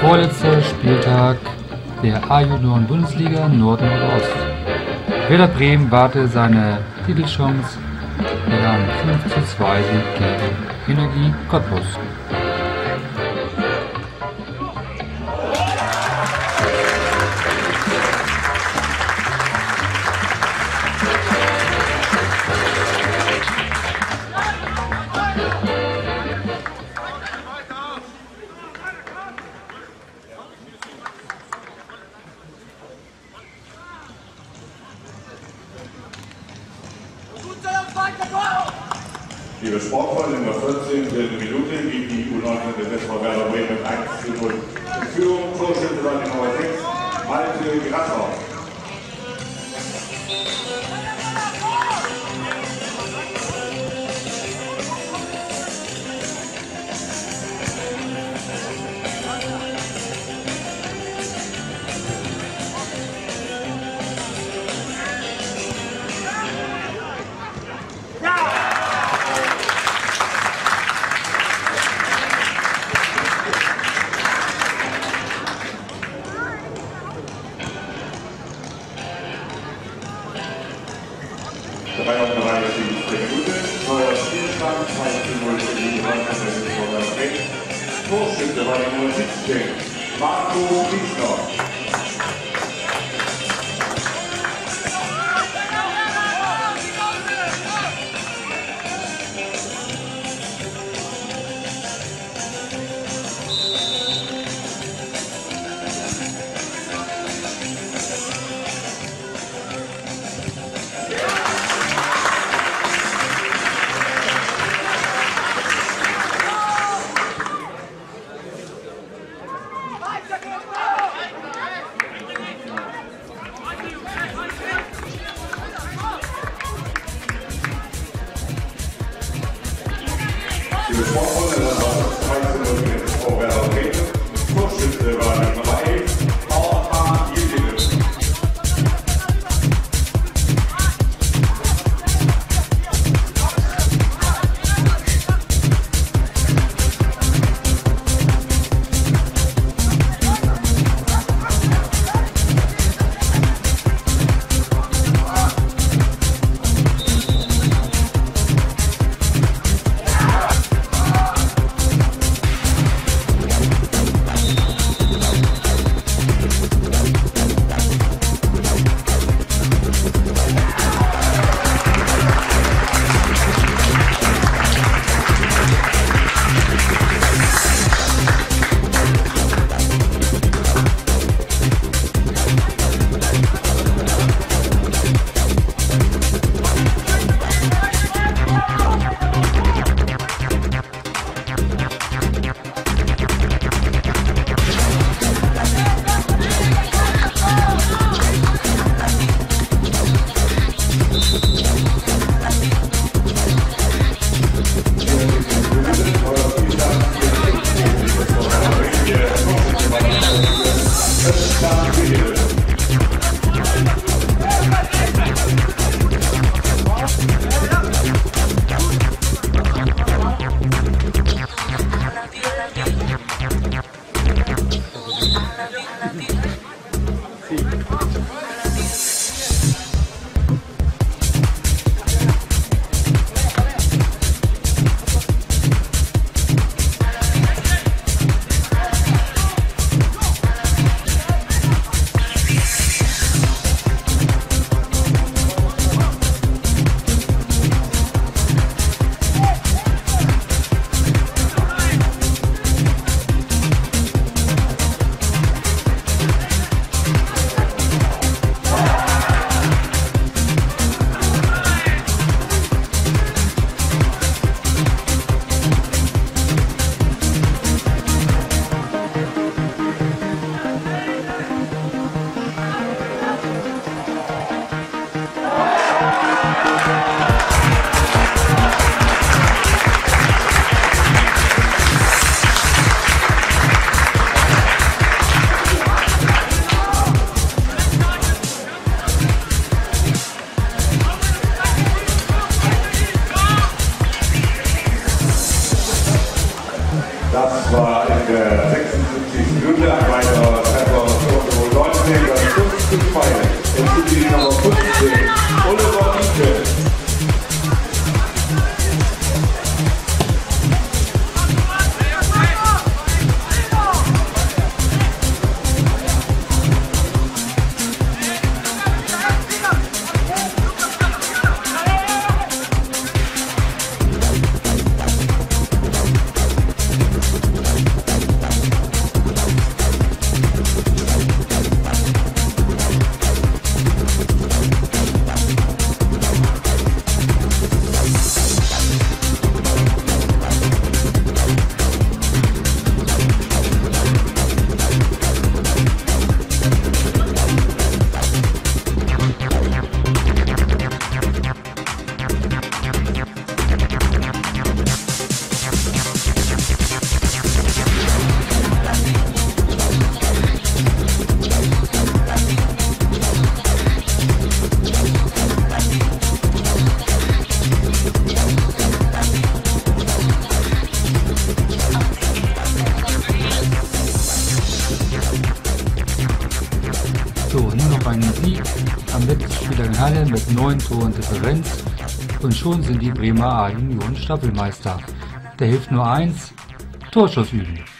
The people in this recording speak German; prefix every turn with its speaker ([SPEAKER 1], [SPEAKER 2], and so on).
[SPEAKER 1] Vorletzter Spieltag der A-Junioren-Bundesliga Nord und Ost. Werder Bremen warte seine Titelchance mit einem 5:2 Sieg gegen Energie Cottbus.
[SPEAKER 2] Liebe Sportfreunde, in der 14. Minute geht die U19 des SV Werder Bremen mit 1:0 in Führung. Torschütze war die Nummer 6, Malte Grasser. Minute, neuer Spielstand, 2:0 für die U19 des SV Werder Bremen. Torschütze war die Nummer 17, Marco Wiesner. Die Sportfreunde der Mannschaft 2:0 für den SV Werder Bremen. Torschütze war die Nummer 11, Orhan Yildiz. Das war in der 76. Minute ein weiterer Treffer für 19, das 5:2. Jetzt sind die Nummer 15, Oliver Ike.
[SPEAKER 1] So, nur noch einen Sieg am letzten Spieltag in Halle mit 9 Toren Differenz und schon sind die Bremer A-Junioren Staffelmeister. Da hilft nur eins: Torschuss üben.